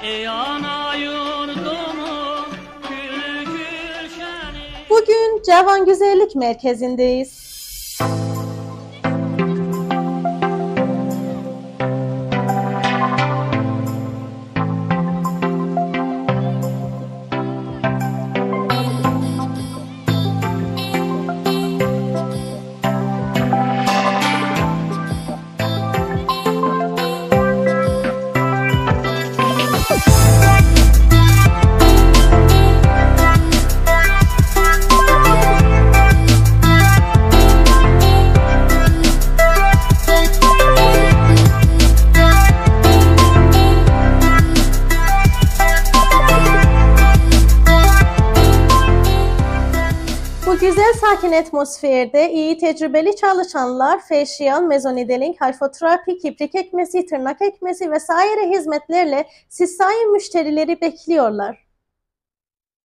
Ey ana yurdumun gül gülşeni. Bugün Cavan Güzellik Merkezi'ndeyiz. Bu güzel sakin atmosferde iyi tecrübeli çalışanlar facial, mezoneedling, halfoterapi, kibrik ekmesi, tırnak ekmesi vesaire hizmetlerle siz sayın müşterileri bekliyorlar.